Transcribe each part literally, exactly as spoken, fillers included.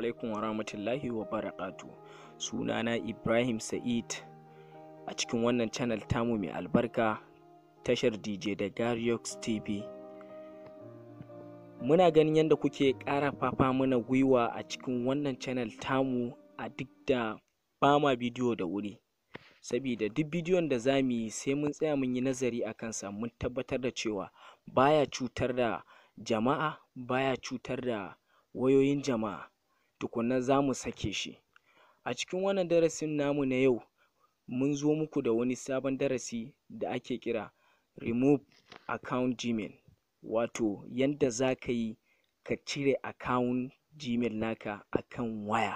alaikum wa rahmatullahi wa barakatu. Sunana Ibrahim Sa'id a cikin wannan channel tamu mai albarka, tashar D J da Garriox T V. Muna ganin yadda kuke ƙara fafa mana gwiwa a cikin wannan channel tamu a duk da ba ma bidiyo da wuri. Sabida duk bidiyon da za mu yi sai mun tsaya mun yi nazari a kansa, mun tabbatar da cewa baya cutar da jama'a, baya cutar da wayoyin jama'a, tukunna za mu sake shi. A cikin wannan darasin namu na yau mun zo muku da wani sabon darasi da ake kira remove account Gmail, wato yanda za ka yi ka cire account Gmail naka akan waya.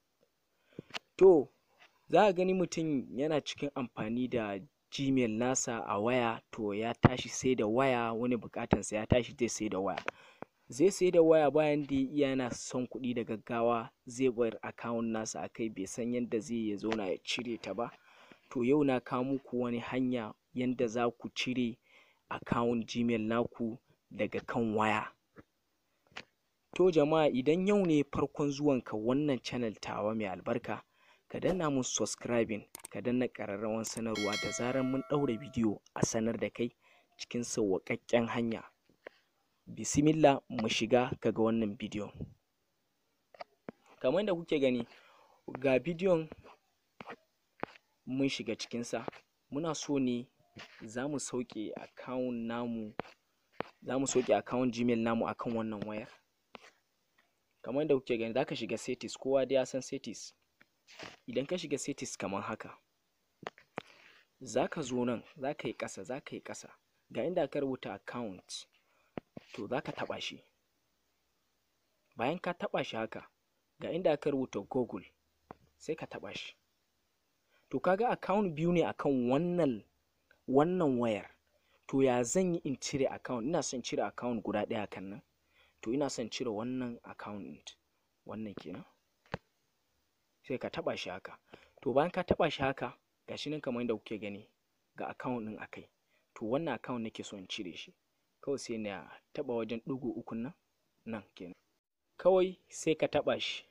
To za a gani mutum yana cikin amfani da Gmail nasa a waya, to ya tashi sai da waya, wani bukatansa ya tashi zai sai da waya. Zai sai da waya bayan da iya yana son kuɗi da gaggawa, zai bar account nasa akai, bai san yadda zai ya zauna ya cire ta ba. To yau na kawo muku wani hanya yanda za ku cire account Gmail naku daga kan waya. To jama'a, idan yau ne farkon zuwanka wannan channel tawa mai albarka, ka danna mun subscribing, ka danna ƙararrawan sanarwa da zarar mun ɗaura bidiyo a sanar da kai cikin sauwaƙaƙƙen hanya. Bismillah, mu shiga kaga wannan bidiyon. Kamar da kuke gani ga bidiyon mun shiga cikinsa. Muna so ne za mu sauke account namu, za mu sauke account Gmail namu akan wannan wayar. Kamar da kuke gani, za ka shiga settings, kowa dai ya san settings. Idan ka shiga settings kamar haka, za ka zo nan, za ka yi ƙasa, za ka yi ƙasa, ga inda aka rubuta account, to za ka taɓa shi. Bayan ka taɓa shi haka, ga inda aka rubuta Google, sai ka taɓa shi. To kaga account biyu ne akan wannan wannan wayar. To ya zan yi in cire account? Ina son cire account guda ɗaya kan nan. To ina son cire wannan account, wannan kenan. Sai ka taɓa shi haka. To bayan ka taɓa shi haka, gashi nan kamar yadda kuke gani ga account ɗin akai. To wannan account nake so in cire shi. Kawai sai na taɓa wajen ɗigo uku nan, nan kenan. Kawai sai ka taɓa shi.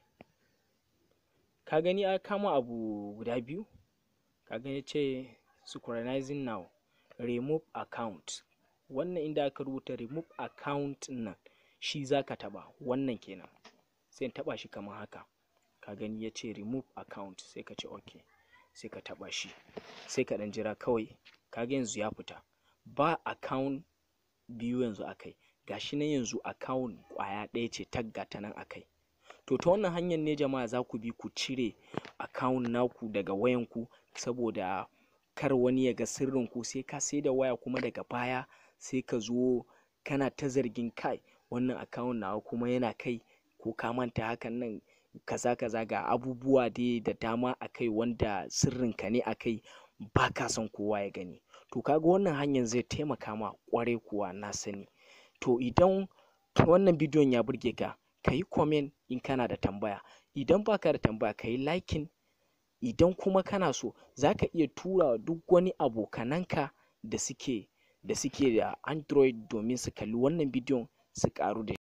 Ka gani a kama abu guda biyu? Ka gani ce synchronizing now, remove account. Wannan inda aka rubuta remove account nan, shi za ka taɓa, wannan kenan. Sai in taɓa shi kamar haka. Ka gani ya ce remove account, sai ka ce okay. Sai ka taɓa shi. Sai ka ɗan jira kawai. Ka ga yanzu ya fita. Ba account biyu yanzu akai, gashi nan yanzu account kwaya ɗaya ce tagga ta nan akai. To ta wannan hanyar ne jama'a za ku bi ku cire account naku daga wayanku, saboda kar wani ya ga sirrinku, sai ka sai da waya kuma daga baya sai ka zo kana ta zargin kai wannan account nawa kuma yana kai, ko ka manta hakan nan kaza kaza, ga abubuwa dai da dama akai wanda sirrinka ne akai, ba ka son kowa ya gani. To kaga wannan hanyar zai taimaka ma ƙwarai kuwa, na sani. To idan wannan bidiyon ya burge ka, ka yi comment in kana da tambaya. Idan baka da tambaya, ka yi liking. Idan kuma kana so, za ka iya tura duk wani abokananka da suke da suke da Android domin su kalli wannan bidiyon su ƙaru da